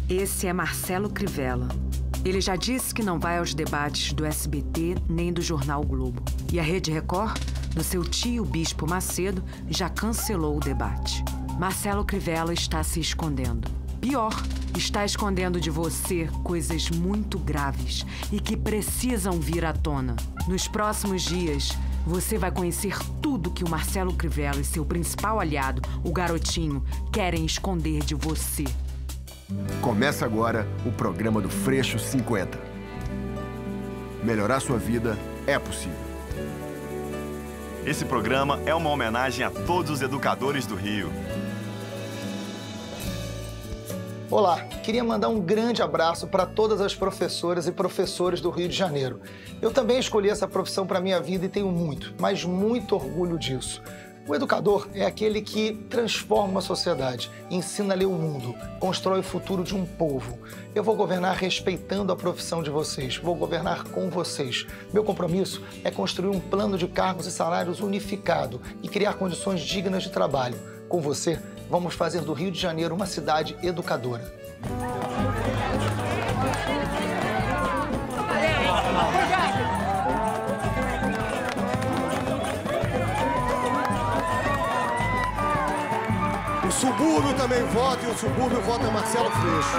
Esse é Marcelo Crivella. Ele já disse que não vai aos debates do SBT nem do Jornal o Globo. E a Rede Record, no seu tio Bispo Macedo, já cancelou o debate. Marcelo Crivella está se escondendo. Pior, está escondendo de você coisas muito graves e que precisam vir à tona. Nos próximos dias, você vai conhecer tudo que o Marcelo Crivella e seu principal aliado, o Garotinho, querem esconder de você. Começa agora o programa do Freixo 50. Melhorar sua vida é possível. Esse programa é uma homenagem a todos os educadores do Rio. Olá, queria mandar um grande abraço para todas as professoras e professores do Rio de Janeiro. Eu também escolhi essa profissão para minha vida e tenho muito, mas muito orgulho disso. O educador é aquele que transforma uma sociedade, ensina a ler o mundo, constrói o futuro de um povo. Eu vou governar respeitando a profissão de vocês, vou governar com vocês. Meu compromisso é construir um plano de cargos e salários unificado e criar condições dignas de trabalho. Com você, vamos fazer do Rio de Janeiro uma cidade educadora. O subúrbio também vota e o subúrbio vota Marcelo Freixo.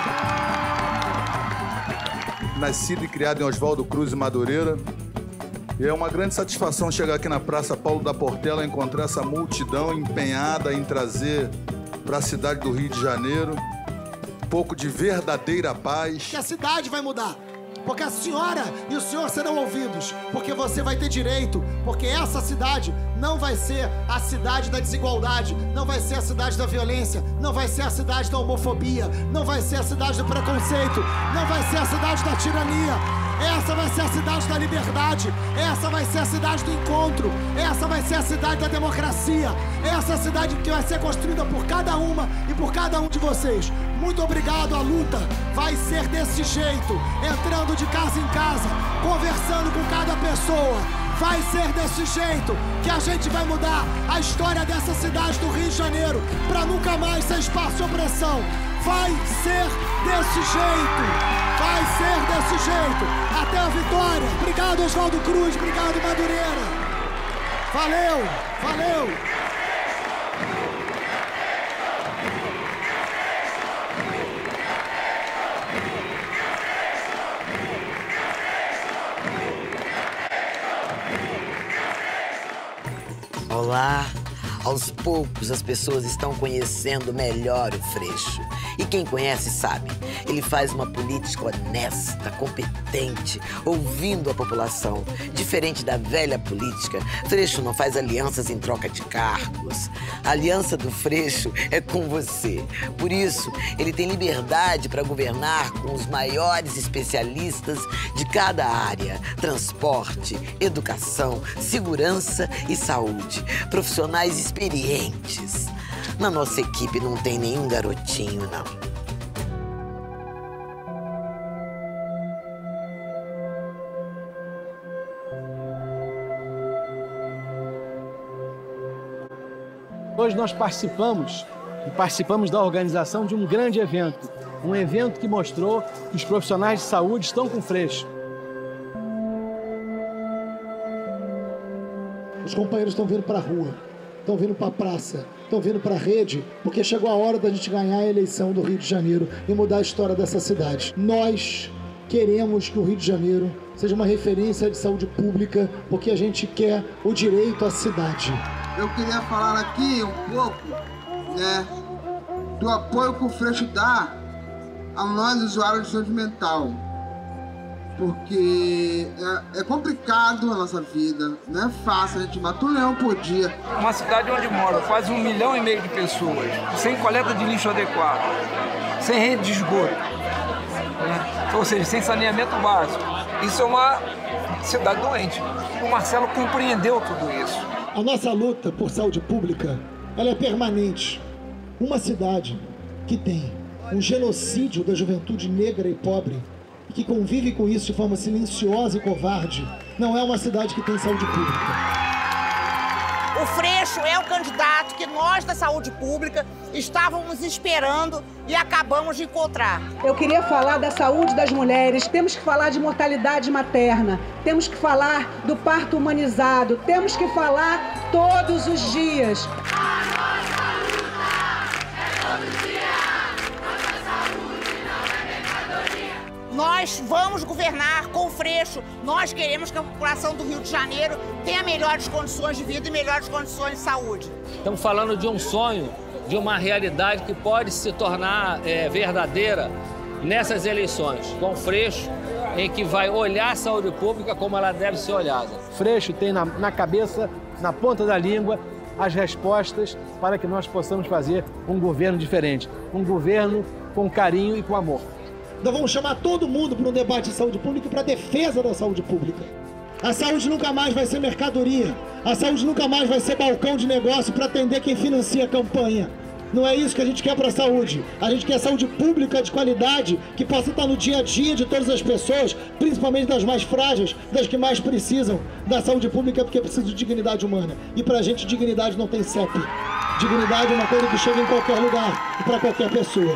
Nascido e criado em Oswaldo Cruz e Madureira, e é uma grande satisfação chegar aqui na Praça Paulo da Portela e encontrar essa multidão empenhada em trazer para a cidade do Rio de Janeiro um pouco de verdadeira paz. Que a cidade vai mudar. Porque a senhora e o senhor serão ouvidos, porque você vai ter direito, porque essa cidade não vai ser a cidade da desigualdade, não vai ser a cidade da violência, não vai ser a cidade da homofobia, não vai ser a cidade do preconceito, não vai ser a cidade da tirania. Essa vai ser a cidade da liberdade, essa vai ser a cidade do encontro, essa vai ser a cidade da democracia, essa é a cidade que vai ser construída por cada uma e por cada um de vocês. Muito obrigado, a luta vai ser desse jeito, entrando de casa em casa, conversando com cada pessoa. Vai ser desse jeito que a gente vai mudar a história dessa cidade do Rio de Janeiro para nunca mais ser espaço de opressão. Vai ser desse jeito. Vai ser desse jeito. Até a vitória. Obrigado, Oswaldo Cruz. Obrigado, Madureira. Valeu. Valeu. Olá! Aos poucos as pessoas estão conhecendo melhor o Freixo. E quem conhece sabe, ele faz uma política honesta, competente, ouvindo a população. Diferente da velha política, Freixo não faz alianças em troca de cargos. A aliança do Freixo é com você. Por isso, ele tem liberdade para governar com os maiores especialistas de cada área: transporte, educação, segurança e saúde. Profissionais experientes. Na nossa equipe não tem nenhum garotinho, não. Hoje nós participamos da organização de um grande evento. Um evento que mostrou que os profissionais de saúde estão com Freixo. Os companheiros estão vindo para a rua, estão vindo para a praça, estão vindo para a rede, porque chegou a hora da gente ganhar a eleição do Rio de Janeiro e mudar a história dessa cidade. Nós queremos que o Rio de Janeiro seja uma referência de saúde pública, porque a gente quer o direito à cidade. Eu queria falar aqui um pouco, do apoio que o Freixo dá a nós, usuários de saúde mental. Porque é complicado a nossa vida, não é fácil, a gente mata um leão por dia. Uma cidade onde mora quase 1,5 milhão de pessoas, sem coleta de lixo adequado, sem rede de esgoto, ou seja, sem saneamento básico. Isso é uma cidade doente. O Marcelo compreendeu tudo isso. A nossa luta por saúde pública, ela é permanente. Uma cidade que tem um genocídio da juventude negra e pobre, que convive com isso de forma silenciosa e covarde, não é uma cidade que tem saúde pública. O Freixo é o candidato que nós da saúde pública estávamos esperando e acabamos de encontrar. Eu queria falar da saúde das mulheres, temos que falar de mortalidade materna, temos que falar do parto humanizado, temos que falar todos os dias. Nós vamos governar com o Freixo. Nós queremos que a população do Rio de Janeiro tenha melhores condições de vida e melhores condições de saúde. Estamos falando de um sonho, de uma realidade que pode se tornar verdadeira nessas eleições, com o Freixo, em que vai olhar a saúde pública como ela deve ser olhada. Freixo tem na cabeça, na ponta da língua, as respostas para que nós possamos fazer um governo diferente, um governo com carinho e com amor. Nós vamos chamar todo mundo para um debate de saúde pública e para a defesa da saúde pública. A saúde nunca mais vai ser mercadoria. A saúde nunca mais vai ser balcão de negócio para atender quem financia a campanha. Não é isso que a gente quer para a saúde. A gente quer saúde pública de qualidade, que possa estar no dia a dia de todas as pessoas, principalmente das mais frágeis, das que mais precisam da saúde pública, porque precisam de dignidade humana. E para a gente, dignidade não tem CEP. Dignidade é uma coisa que chega em qualquer lugar e para qualquer pessoa.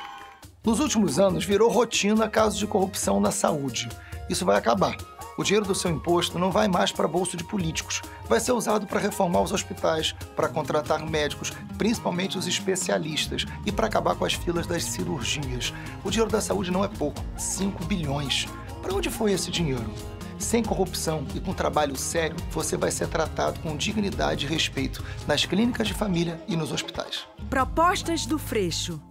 Nos últimos anos, virou rotina casos de corrupção na saúde. Isso vai acabar. O dinheiro do seu imposto não vai mais para bolso de políticos. Vai ser usado para reformar os hospitais, para contratar médicos, principalmente os especialistas, e para acabar com as filas das cirurgias. O dinheiro da saúde não é pouco, 5 bilhões. Para onde foi esse dinheiro? Sem corrupção e com trabalho sério, você vai ser tratado com dignidade e respeito nas clínicas de família e nos hospitais. Propostas do Freixo.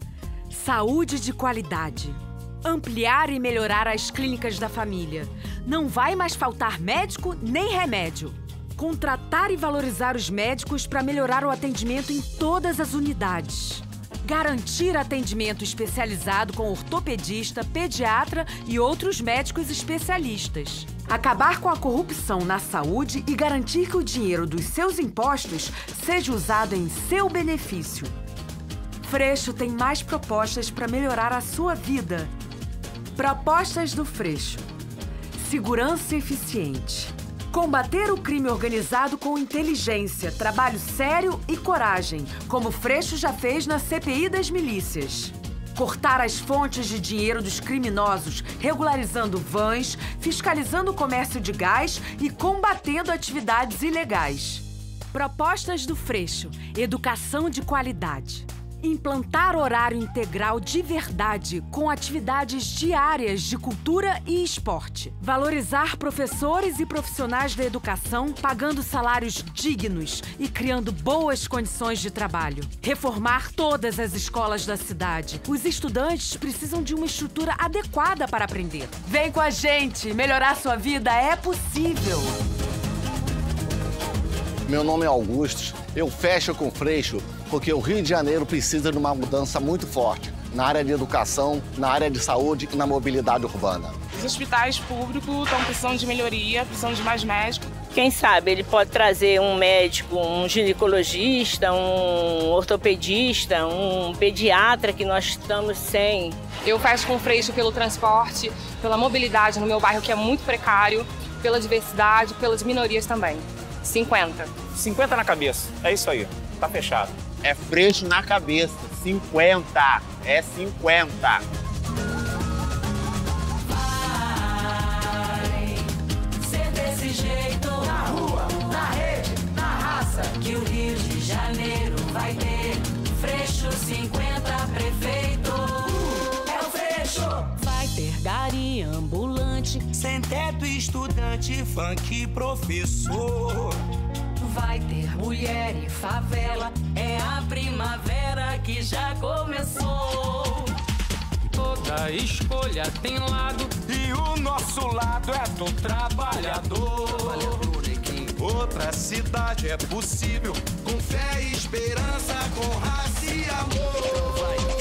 Saúde de qualidade. Ampliar e melhorar as clínicas da família. Não vai mais faltar médico nem remédio. Contratar e valorizar os médicos para melhorar o atendimento em todas as unidades. Garantir atendimento especializado com ortopedista, pediatra e outros médicos especialistas. Acabar com a corrupção na saúde e garantir que o dinheiro dos seus impostos seja usado em seu benefício. Freixo tem mais propostas para melhorar a sua vida. Propostas do Freixo. Segurança eficiente. Combater o crime organizado com inteligência, trabalho sério e coragem, como Freixo já fez na CPI das milícias. Cortar as fontes de dinheiro dos criminosos, regularizando vans, fiscalizando o comércio de gás e combatendo atividades ilegais. Propostas do Freixo. Educação de qualidade. Implantar horário integral de verdade, com atividades diárias de cultura e esporte. Valorizar professores e profissionais da educação, pagando salários dignos e criando boas condições de trabalho. Reformar todas as escolas da cidade. Os estudantes precisam de uma estrutura adequada para aprender. Vem com a gente! Melhorar sua vida é possível! Meu nome é Augusto. Eu fecho com o Freixo porque o Rio de Janeiro precisa de uma mudança muito forte na área de educação, na área de saúde e na mobilidade urbana. Os hospitais públicos estão precisando de melhoria, precisando de mais médicos. Quem sabe ele pode trazer um médico, um ginecologista, um ortopedista, um pediatra que nós estamos sem. Eu fecho com o Freixo pelo transporte, pela mobilidade no meu bairro, que é muito precário, pela diversidade, pelas minorias também. 50. 50 na cabeça, é isso aí, tá fechado. É Freixo na cabeça, 50, é 50. Vai ser desse jeito, na rua, na rede, na raça, que o Rio de Janeiro vai ter. Freixo 50 prefeito, é o Freixo. Vai ter gari ambulante, sem teto estudante, funk professor. Vai ter mulher e favela, é a primavera que já começou. Toda escolha tem lado e o nosso lado é do trabalhador. Outra cidade é possível, com fé e esperança, com raça e amor.